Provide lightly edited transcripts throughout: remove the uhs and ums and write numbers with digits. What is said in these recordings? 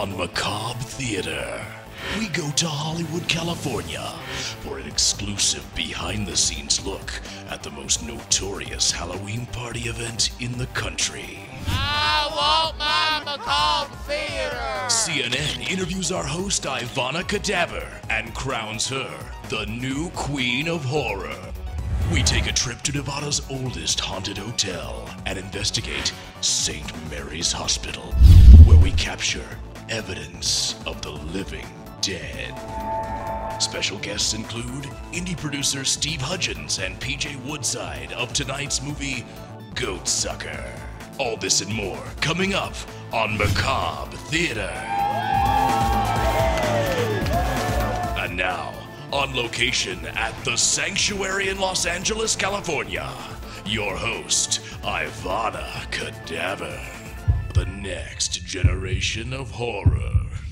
on Macabre Theater. We go to Hollywood, California for an exclusive behind-the-scenes look at the most notorious Halloween party event in the country. I want my Macabre Theater! CNN interviews our host Ivana Cadaver and crowns her the new Queen of Horror. We take a trip to Nevada's oldest haunted hotel and investigate St. Mary's Hospital, where we capture evidence of the living dead. Special guests include indie producer Steve Hudgens and PJ Woodside of tonight's movie, Goatsucker. All this and more coming up on Macabre Theater. And now, on location at The Sanctuary in Los Angeles, California, your host, Ivana Cadaver. The next generation of horror.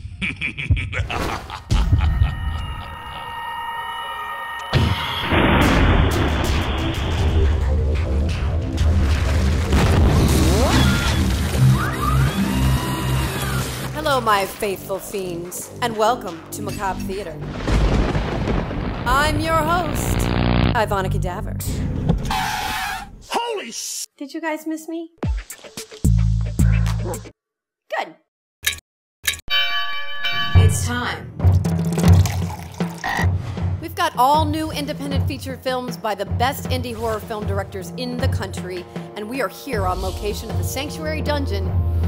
Hello, my faithful fiends, and welcome to Macabre Theater. I'm your host, Ivana Cadaver. Holy s***! Did you guys miss me? Good. It's time. We've got all new independent feature films by the best indie horror film directors in the country, and we are here on location at the Sanctuary Dungeon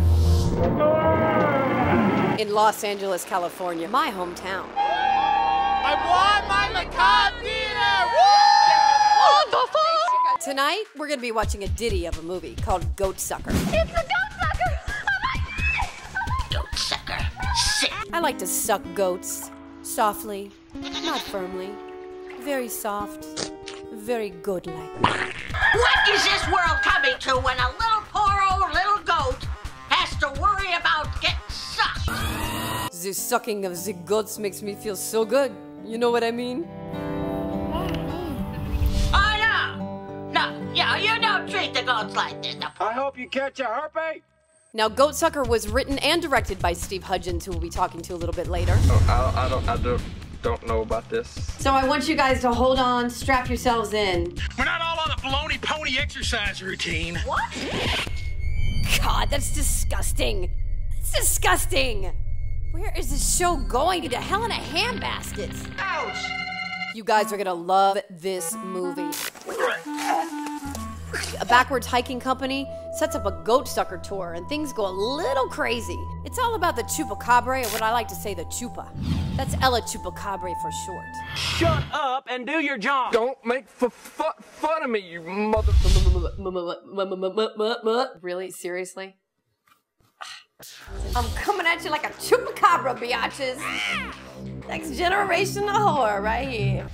in Los Angeles, California, my hometown. I want my Macabre Theater! What the fuck? Tonight, we're going to be watching a ditty of a movie called Goatsucker. It's the Goatsucker! Oh my god! Goatsucker, sit. I like to suck goats. Softly, not firmly. Very soft, very good-like. What is this world coming to when a poor old little goat has to worry about getting sucked? The sucking of the goats makes me feel so good. You know what I mean? Oh no! No, you don't treat the goats like this. I hope you catch a herpy. Now, Goatsucker was written and directed by Steve Hudgens, who we'll be talking to a little bit later. Oh, I don't know about this. So I want you guys to hold on, strap yourselves in. We're not all on the baloney pony exercise routine. What? God, that's disgusting. It's disgusting. Where is this show going? To hell in a handbasket. Ouch! You guys are gonna love this movie. A backwards hiking company sets up a Goatsucker tour, and things go a little crazy. It's all about the Chupacabra, or what I like to say, the Chupa. That's Ella Chupacabra for short. Shut up and do your job. Don't make fun of me, you mother. Really? Seriously? I'm coming at you like a Chupacabra, biatches. Next generation of horror right here.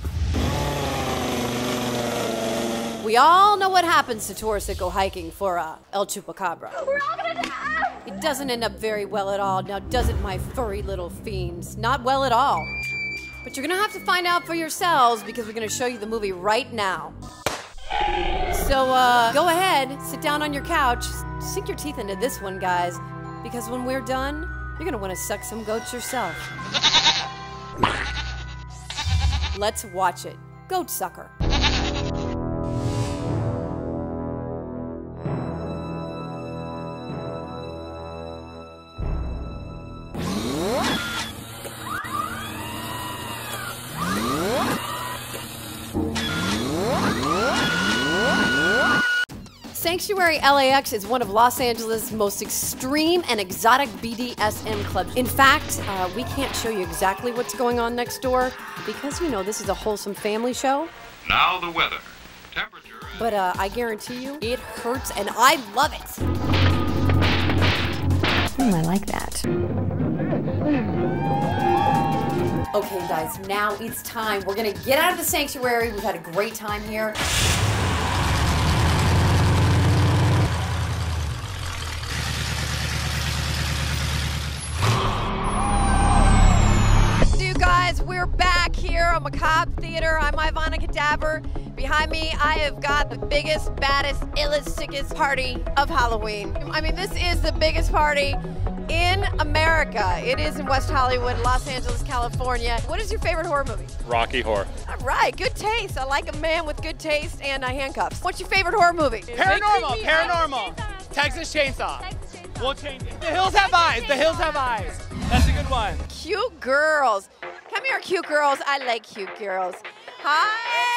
We all know what happens to tourists that go hiking for El Chupacabra. We're all gonna die! It doesn't end up very well at all, now does it, my furry little fiends? Not well at all. But you're gonna have to find out for yourselves because we're gonna show you the movie right now. So, go ahead, sit down on your couch, sink your teeth into this one, guys, because when we're done, you're gonna wanna suck some goats yourself. Let's watch it. Goatsucker. Sanctuary LAX is one of Los Angeles' most extreme and exotic BDSM clubs. In fact, we can't show you exactly what's going on next door because, you know, this is a wholesome family show. Now the weather. Temperature. But I guarantee you, it hurts and I love it. I like that. Okay, guys, now it's time. We're gonna get out of the sanctuary. We've had a great time here. We're back here on Macabre Theater. I'm Ivana Cadaver. Behind me, I have got the biggest, baddest, illest, sickest party of Halloween. I mean, this is the biggest party in America. It is in West Hollywood, Los Angeles, California. What is your favorite horror movie? Rocky Horror. All right, good taste. I like a man with good taste and handcuffs. What's your favorite horror movie? Paranormal. Texas Chainsaw. We'll change it. The Hills Have Eyes. The Hills Have Eyes. That's a good one. Cute girls. Come here, cute girls. I like cute girls. Hi.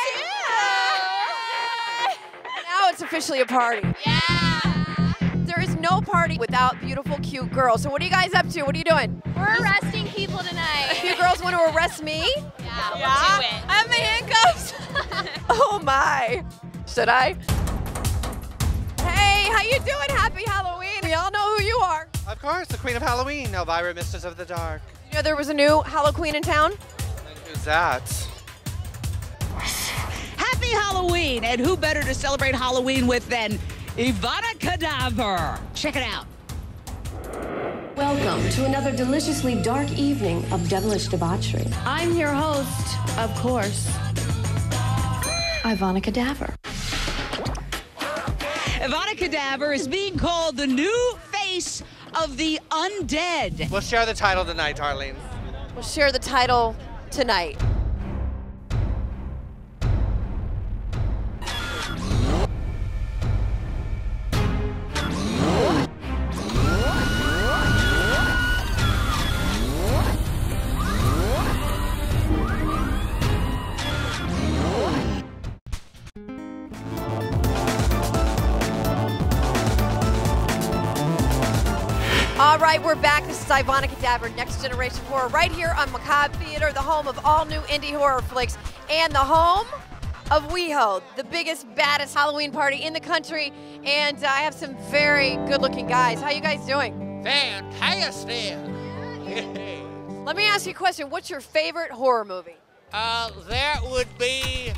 Now it's officially a party. Yeah. There is no party without beautiful, cute girls. So what are you guys up to? What are you doing? We're arresting people tonight. Cute girls want to arrest me? Yeah, we'll do it. I have the handcuffs. Oh my. Should I? Hey, how you doing? Happy Halloween. We all know who you are. Of course, the Queen of Halloween, Elvira, Mistress of the Dark. You know there was a new Halloween in town? And who's that? Happy Halloween, and who better to celebrate Halloween with than Ivana Cadaver? Check it out. Welcome to another deliciously dark evening of devilish debauchery. I'm your host, of course, Ivana Cadaver. Ivana Cadaver is being called the new face of the undead. We'll share the title tonight, Darlene. We'll share the title tonight. All right, we're back. This is Ivana Cadaver, Next Generation Horror, right here on Macabre Theater, the home of all new indie horror flicks, and the home of WeHo, the biggest, baddest Halloween party in the country. And I have some very good-looking guys. How you guys doing? Fantastic. Let me ask you a question. What's your favorite horror movie? That would be,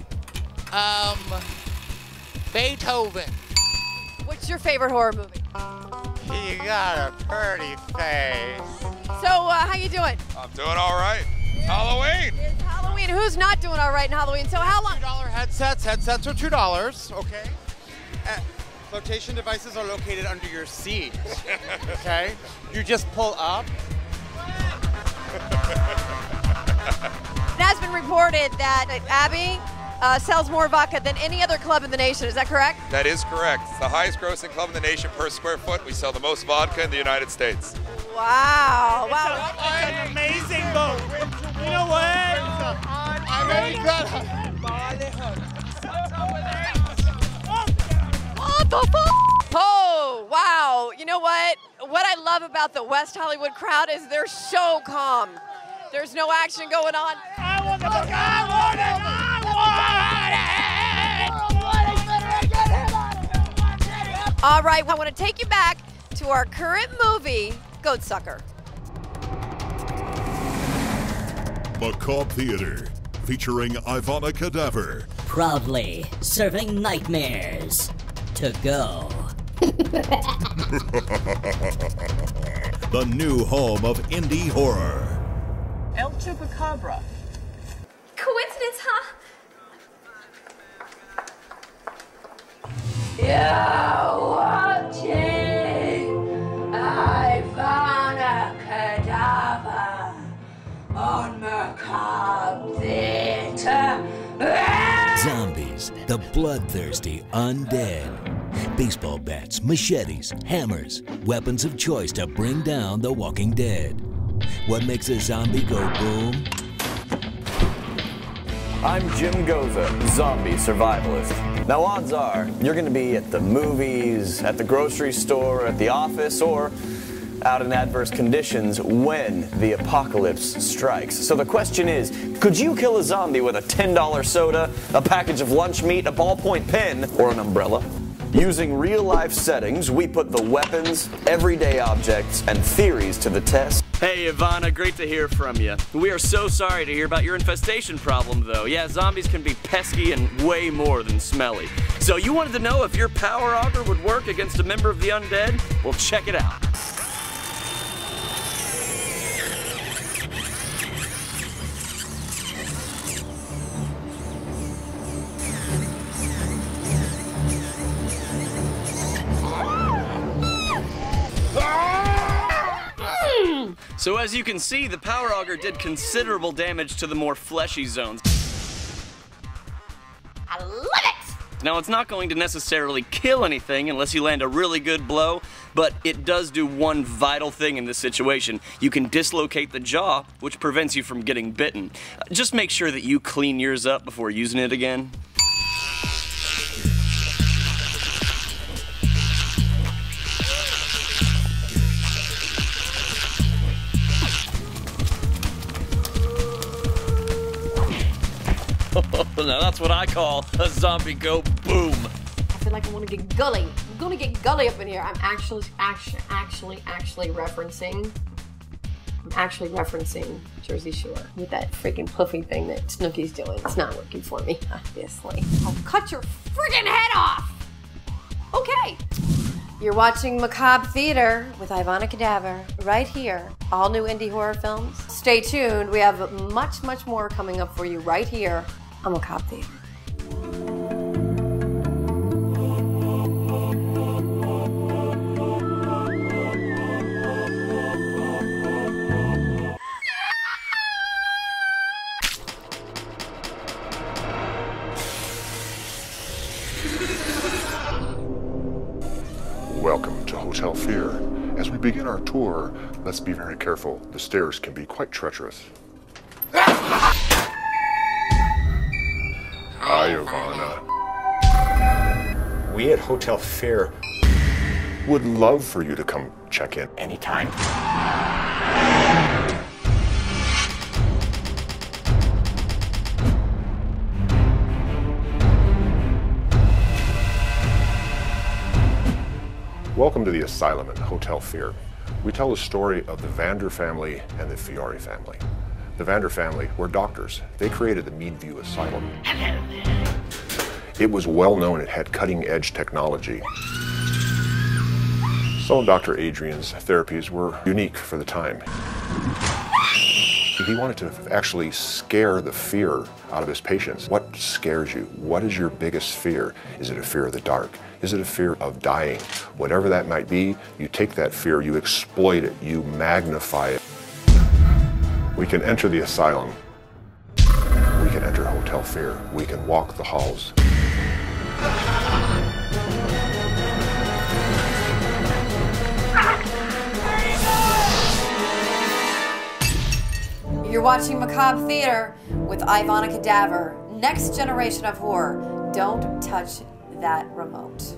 Beethoven. What's your favorite horror movie? You got a pretty face. So, how you doing? I'm doing all right. Halloween. It's Halloween. Who's not doing all right in Halloween? So how long? $2 headsets. Headsets are $2, okay? Flotation devices are located under your seat, okay? You just pull up. It has been reported that Abbey sells more vodka than any other club in the nation. Is that correct? That is correct. It's the highest grossing club in the nation per square foot. We sell the most vodka in the United States. Wow. It's an amazing boat. You know what? What the fuck? Oh, wow. You know what? What I love about the West Hollywood crowd is they're so calm. There's no action going on. I want it! All right, I want to take you back to our current movie, Goatsucker. Macabre Theater, featuring Ivana Cadaver. Proudly serving nightmares to go. The new home of indie horror. El Chupacabra. Coincidence, huh? You're watching Ivana Cadaver on Macabre Theater. Zombies, the bloodthirsty undead. Baseball bats, machetes, hammers, weapons of choice to bring down the walking dead. What makes a zombie go boom? I'm Jim Goza, zombie survivalist. Now odds are, you're gonna be at the movies, at the grocery store, at the office, or out in adverse conditions when the apocalypse strikes. So the question is, could you kill a zombie with a $10 soda, a package of lunch meat, a ballpoint pen, or an umbrella? Using real-life settings, we put the weapons, everyday objects, and theories to the test. Hey Ivana, great to hear from you. We are so sorry to hear about your infestation problem though. Yeah, zombies can be pesky and way more than smelly. So you wanted to know if your power auger would work against a member of the undead? Well, check it out. So as you can see, the Power Auger did considerable damage to the more fleshy zones. I love it! Now, it's not going to necessarily kill anything unless you land a really good blow, but it does do one vital thing in this situation. You can dislocate the jaw, which prevents you from getting bitten. Just make sure that you clean yours up before using it again. Now that's what I call a zombie go boom. I feel like I want to get gully. I'm gonna get gully up in here. I'm actually referencing Jersey Shore with that freaking puffy thing that Snooki's doing. It's not working for me, obviously. I'll cut your friggin' head off! Okay. You're watching Macabre Theater with Ivana Cadaver right here. All new indie horror films. Stay tuned. We have much, much more coming up for you right here on Macabre Theater. Welcome to Hotel Fear. As we begin our tour, let's be very careful. The stairs can be quite treacherous. Hi, Ivana. We at Hotel Fear would love for you to come check in anytime. Welcome to the Asylum at Hotel Fear. We tell the story of the Vander family and the Fiore family. The Vander family were doctors. They created the Meadview Asylum. It was well known it had cutting-edge technology. Some of Dr. Adrian's therapies were unique for the time. He wanted to actually scare the fear out of his patients. What scares you? What is your biggest fear? Is it a fear of the dark? Is it a fear of dying? Whatever that might be, you take that fear, you exploit it, you magnify it. We can enter the asylum. We can enter Hotel Fear. We can walk the halls. You're watching Macabre Theater with Ivana Cadaver. Next generation of horror. Don't touch that remote.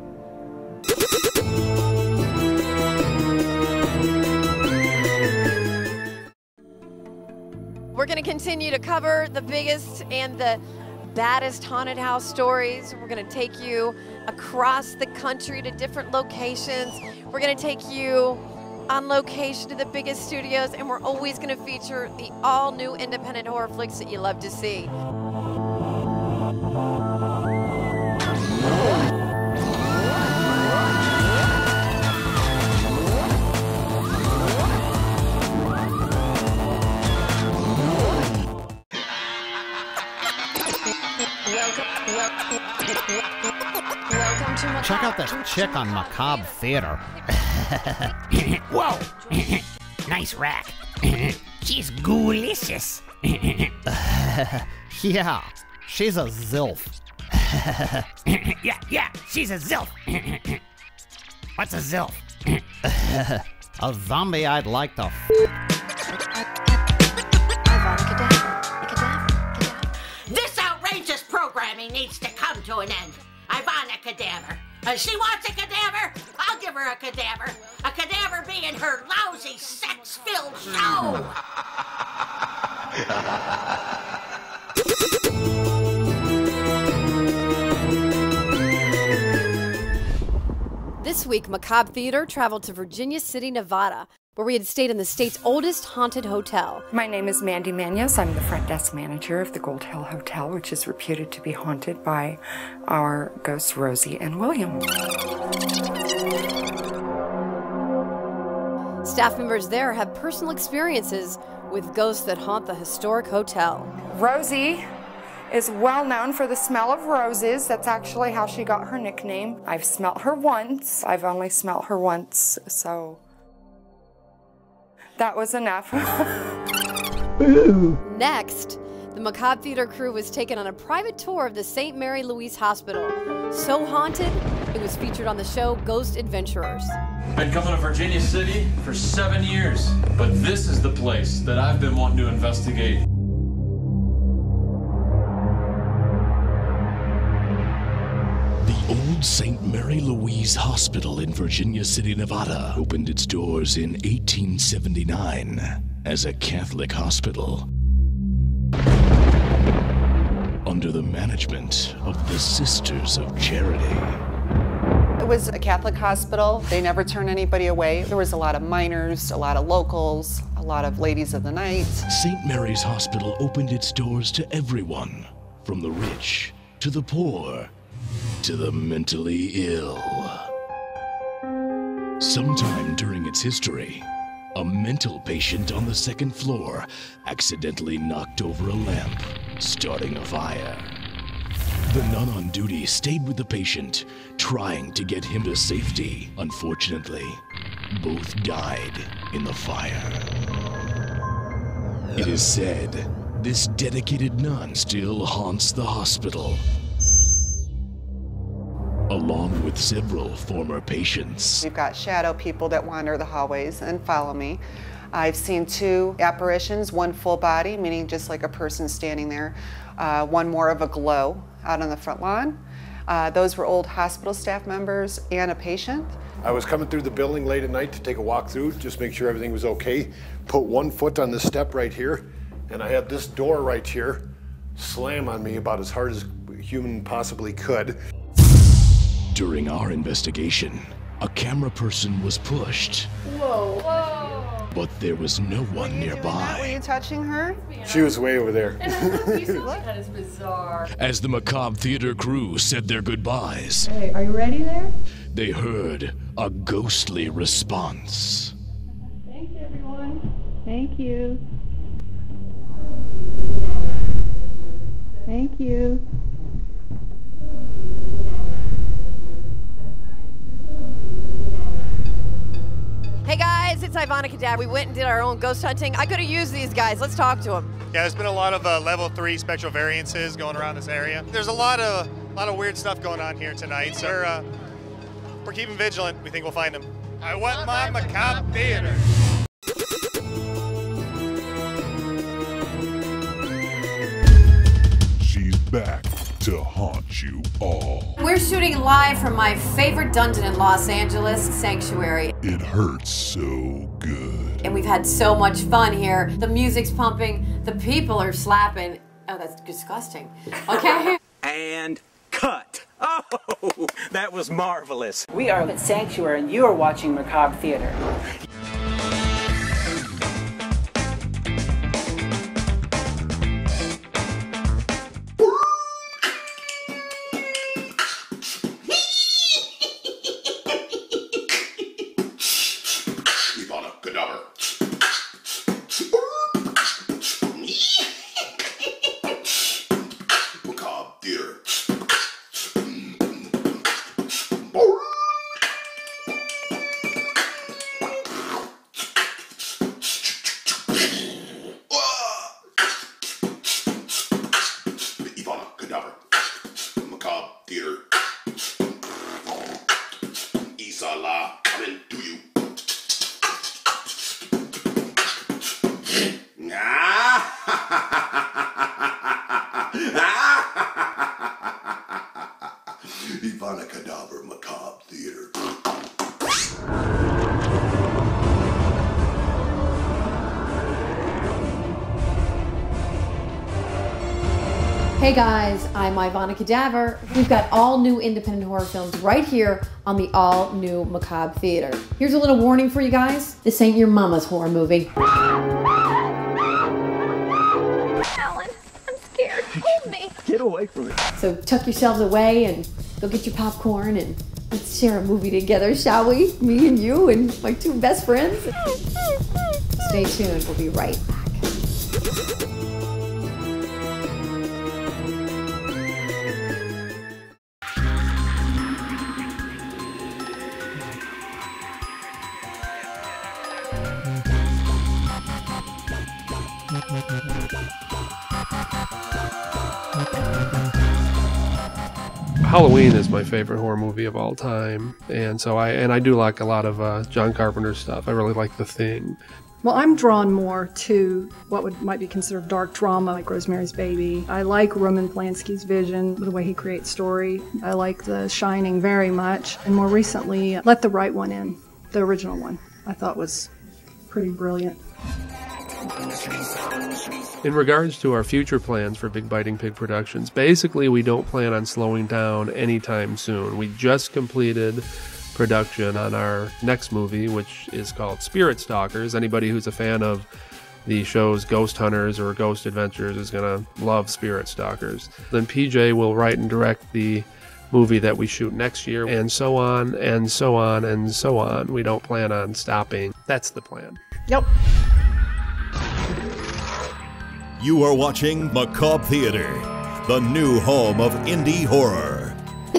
We're going to continue to cover the biggest and the baddest haunted house stories. We're going to take you across the country to different locations. We're going to take you on location to the biggest studios, and we're always going to feature the all-new independent horror flicks that you love to see. Check out this chick on Macabre Theater. Whoa! Nice rack. She's goolicious. Yeah, she's a zilf. yeah, she's a zilf. What's a zilf? A zombie I'd like to This outrageous programming needs to come to an end. Ivana Cadaver. She wants a cadaver? I'll give her a cadaver. A cadaver being her lousy, sex-filled show. This week, Macabre Theater traveled to Virginia City, Nevada, where we had stayed in the state's oldest haunted hotel. My name is Mandy Manios. I'm the front desk manager of the Gold Hill Hotel, which is reputed to be haunted by our ghosts Rosie and William. Staff members there have personal experiences with ghosts that haunt the historic hotel. Rosie is well known for the smell of roses. That's actually how she got her nickname. I've smelt her once. I've only smelt her once, so... That was enough. Next, the Macabre Theater crew was taken on a private tour of the St. Mary Louise Hospital. So haunted, it was featured on the show Ghost Adventurers. Been coming to Virginia City for 7 years, but this is the place that I've been wanting to investigate. The old St. Mary Louise Hospital in Virginia City, Nevada opened its doors in 1879 as a Catholic hospital under the management of the Sisters of Charity. It was a Catholic hospital. They never turned anybody away. There was a lot of minors, a lot of locals, a lot of ladies of the night. St. Mary's Hospital opened its doors to everyone, from the rich to the poor to the mentally ill. Sometime during its history, a mental patient on the second floor accidentally knocked over a lamp, starting a fire. The nun on duty stayed with the patient, trying to get him to safety. Unfortunately, both died in the fire. It is said this dedicated nun still haunts the hospital, along with several former patients. We've got shadow people that wander the hallways and follow me. I've seen 2 apparitions, one full body, meaning just like a person standing there, one more of a glow out on the front lawn. Those were old hospital staff members and a patient. I was coming through the building late at night to take a walk through, just make sure everything was okay. Put one foot on this step right here, and I had this door right here slam on me about as hard as a human possibly could. During our investigation, a camera person was pushed. Whoa. Whoa. But there was no one nearby. Were you touching her? She was way over there. That is bizarre. As the Macabre Theater crew said their goodbyes, Hey, are you ready there? they heard a ghostly response. Thanks, everyone. Thank you. Thank you. Hey guys, it's Ivana Cadaver. We went and did our own ghost hunting. I could have used these guys. Let's talk to them. Yeah, there's been a lot of level 3 spectral variances going around this area. There's a lot of weird stuff going on here tonight, so we're keeping vigilant. We think we'll find them. I want my Macabre Theater. She's back to haunt you all. We're shooting live from my favorite dungeon in Los Angeles, Sanctuary. It hurts so good. And we've had so much fun here. The music's pumping, the people are slapping. Oh, that's disgusting. Okay? And cut. Oh, that was marvelous. We are at Sanctuary and you are watching Macabre Theater. Ivana Cadaver Macabre Theater. Hey guys, I'm Ivana Cadaver. We've got all new independent horror films right here on the all new Macabre Theater. Here's a little warning for you guys. This ain't your mama's horror movie. Alan, I'm scared. Hold me. Get away from me. So tuck yourselves away and go get your popcorn and let's share a movie together, shall we? Me and you and my 2 best friends. Stay tuned, we'll be right back. Halloween is my favorite horror movie of all time, and so I do like a lot of John Carpenter stuff. I really like The Thing. Well, I'm drawn more to what might be considered dark drama, like Rosemary's Baby. I like Roman Polanski's vision, the way he creates story. I like The Shining very much. And more recently, Let the Right One In, the original one, I thought was pretty brilliant. In regards to our future plans for Big Biting Pig Productions, basically we don't plan on slowing down anytime soon. We just completed production on our next movie, which is called Spirit Stalkers. Anybody who's a fan of the shows Ghost Hunters or Ghost Adventures is going to love Spirit Stalkers. Then PJ will write and direct the movie that we shoot next year, and so on, and so on, and so on. We don't plan on stopping. That's the plan. Yep. You are watching Macabre Theater, the new home of indie horror.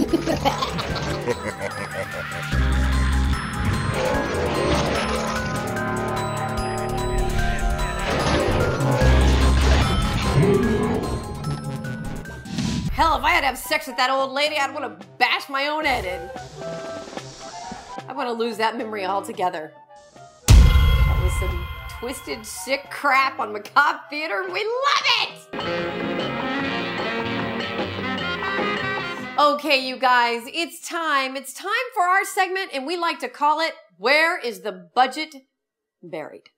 Hell, if I had to have sex with that old lady, I'd want to bash my own head in. I want to lose that memory altogether. That was some twisted, sick crap on Macabre Theater. We love it! Okay, you guys, it's time. It's time for our segment, and we like to call it, Where is the Budget Buried?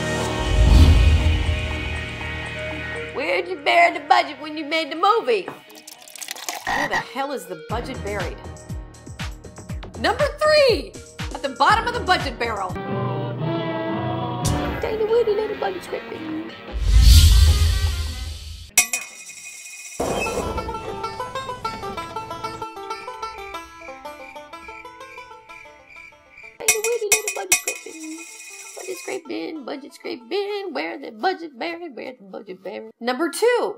Where'd you bury the budget when you made the movie? Where the hell is the budget buried? Number 3! At the bottom of the budget barrel. Tiny weedy little budget scripting. Budget scrape bin, where the budget buried, where the budget buried. Number 2.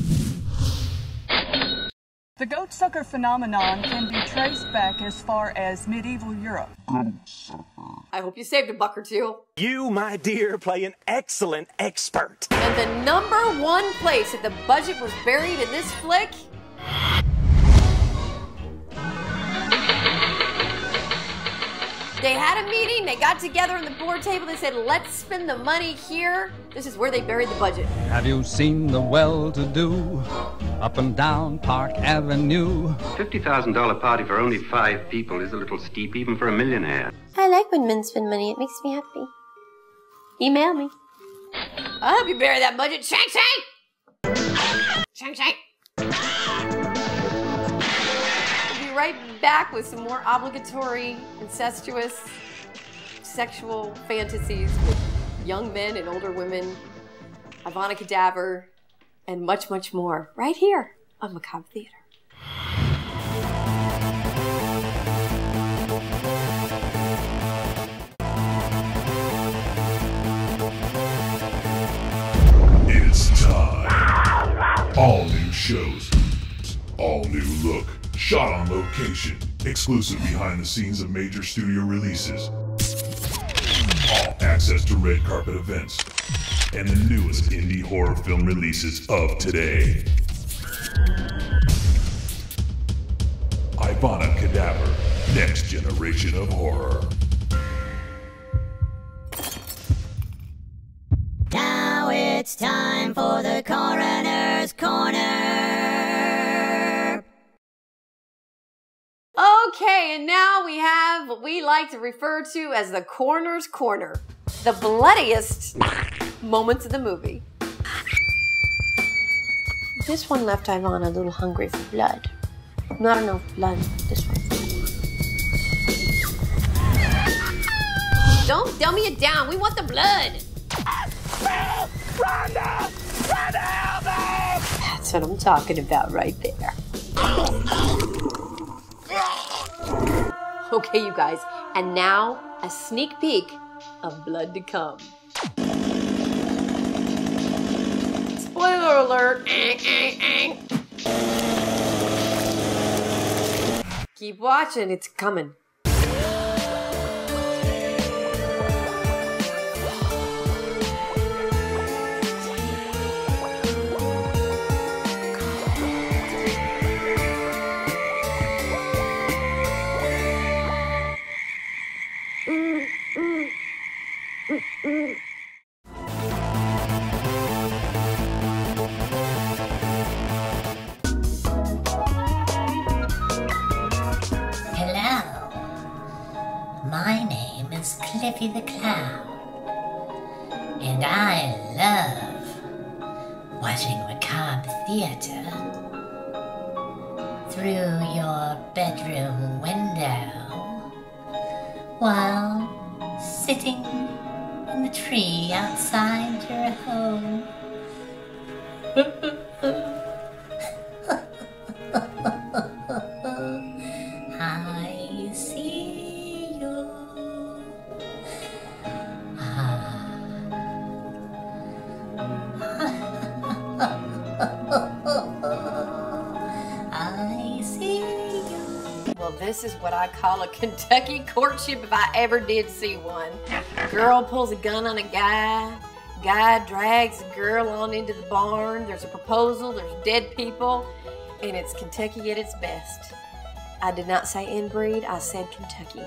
The goat sucker phenomenon can be traced back as far as medieval Europe. I hope you saved a buck or two. You, my dear, play an excellent expert. And the number 1 place that the budget was buried in this flick. They had a meeting, they got together on the board table, they said, let's spend the money here. This is where they buried the budget. Have you seen the well-to-do up and down Park Avenue? $50,000 party for only 5 people is a little steep, even for a millionaire. I like when men spend money. It makes me happy. Email me. I'll help you bury that budget. Shank, shank! Shank, shank! We'll be right back with some more obligatory, incestuous, sexual fantasies with young men and older women, Ivana Cadaver, and much, much more right here on Macabre Theater. It's time. All new shows, all new look, shot on location, exclusive behind the scenes of major studio releases, all access to red carpet events, and the newest indie horror film releases of today. Ivana Cadaver, next generation of horror. Now it's time for the Coroner's Corner. Okay, and now we have what we like to refer to as the Coroner's Corner. The bloodiest moments of the movie. This one left Ivana a little hungry for blood. Not enough blood. This one. Don't dummy it down. We want the blood. Rhonda! Rhonda, help me! That's what I'm talking about right there. Okay, you guys, and now a sneak peek of blood to come. Spoiler alert! Keep watching, it's coming. Cliffy the Clown, and I love watching Macabre Theater through your bedroom window while sitting in the tree outside your home. I see you. I see you. Well, this is what I call a Kentucky courtship if I ever did see one. Girl pulls a gun on a guy. Guy drags a girl on into the barn. There's a proposal. There's dead people. And it's Kentucky at its best. I did not say inbreed. I said Kentucky.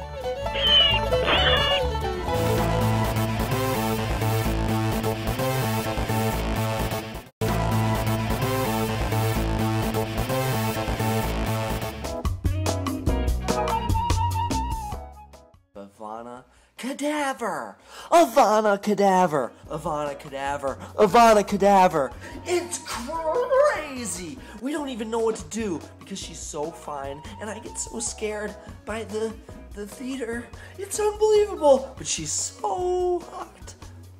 Avada Cadaver! Avada Cadaver! Avada Cadaver! Avada Cadaver! It's crazy! We don't even know what to do because she's so fine and I get so scared by the theater. It's unbelievable, but she's so hot.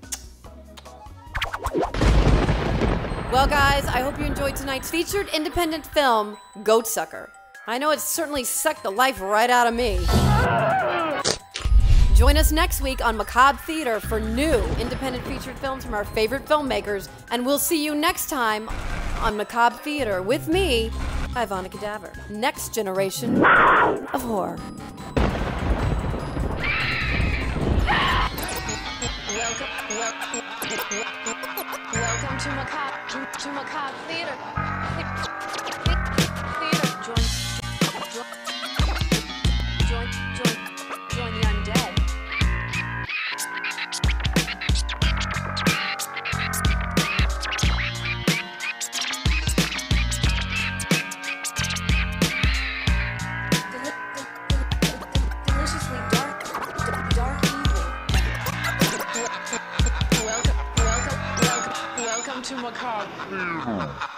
Well, guys, I hope you enjoyed tonight's featured independent film, Goatsucker. I know it's certainly sucked the life right out of me. Join us next week on Macabre Theater for new independent featured films from our favorite filmmakers, and we'll see you next time on Macabre Theater with me, Ivana Cadaver. Next generation of horror. Welcome to Macabre Theater. Join the undead. Deliciously dark evil. Welcome to Macabre.